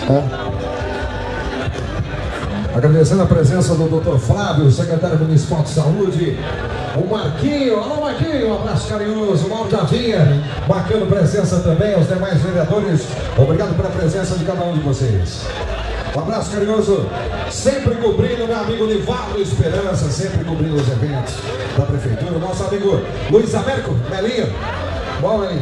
Agradecendo a presença do Dr. Flávio, secretário municipal de saúde, o Marquinho, alô Marquinho, um abraço carinhoso, o Mauro Davinha, marcando presença também aos demais vereadores, obrigado pela presença de cada um de vocês. Um abraço carinhoso, sempre cobrindo meu amigo Nivaldo Esperança, sempre cobrindo os eventos da prefeitura, o nosso amigo Luiz Américo Melinho, bom Melinho.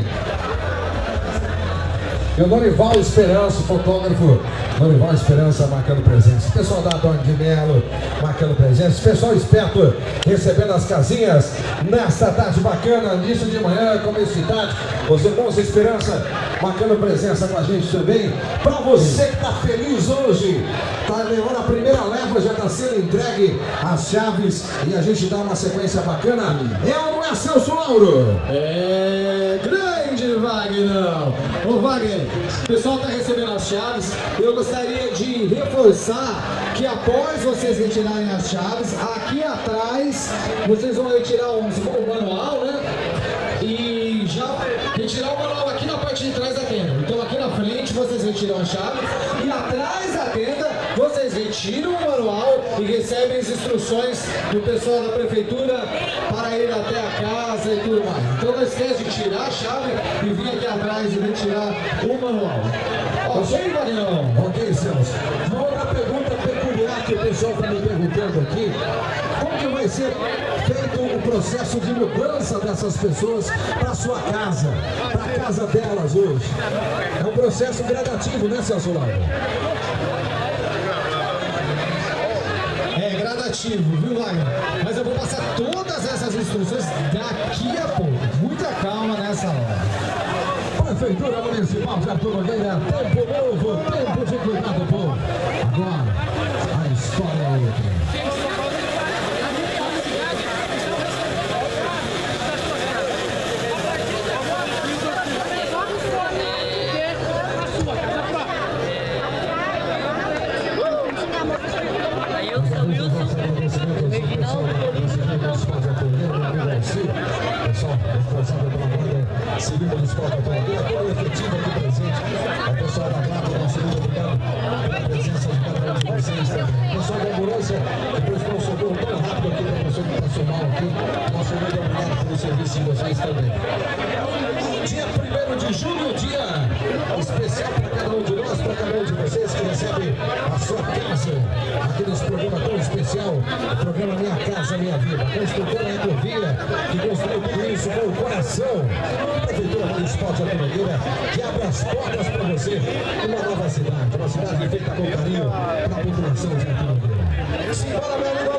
E o Norival Esperança, fotógrafo, Norival Esperança marcando presença. O pessoal da Dona de Melo marcando presença. O pessoal esperto recebendo as casinhas nesta tarde bacana, início de manhã, começo de tarde. Os irmãos Esperança marcando presença com a gente também. Para você que está feliz hoje, está levando a primeira leva, já está sendo entregue as chaves e a gente dá uma sequência bacana. É ou não é, Celso Lauro? É grande, Wagner. Ô Wagner, o pessoal está recebendo as chaves. Eu gostaria de reforçar que após vocês retirarem as chaves, aqui atrás vocês vão retirar o manual, né? E já retirar o manual aqui na parte de trás da tenda. Então aqui na frente vocês retiram a chave e atrás da tenda vocês retiram o manual e recebem as instruções do pessoal da prefeitura para ir até a casa e tudo mais. Então não esquece de tirar a chave e vir aqui atrás e retirar o manual. Ok, Wagner? Ok, Celso. Uma outra pergunta peculiar que o pessoal está me perguntando aqui: como que vai ser feito o processo de mudança dessas pessoas para sua casa, para a casa delas hoje? É um processo gradativo, né, Celso Lauro? É gradativo, viu, Wagner? Mas eu vou passar todas essas instruções daqui a pouco. Muita calma nessa hora. Prefeitura Municipal de Artur Nogueira, tempo novo, tempo de cuidar do povo. Agora, a história é outra. Civil Municipal da Autonomia, toda efetiva aqui presente. O pessoal da Guarda, nosso muito obrigado pela presença de cada um de vocês também. O pessoal da ambulância, depois de um socorro tão rápido aqui da pessoa que passou mal aqui. Nosso muito obrigado pelo serviço de vocês também. Dia 1º de julho, dia especial para cada um de nós, para cada um de vocês que recebe a sua casa. Aqui nesse programa tão especial, o programa Minha Casa Minha Vida. A construtora Ecovia, que construiu tudo isso com o coração. Prefeitura Municipal de Artur Nogueira, que abre as portas para você uma nova cidade, uma cidade feita com carinho para a população de Artur Nogueira. Simbora, meu amigo!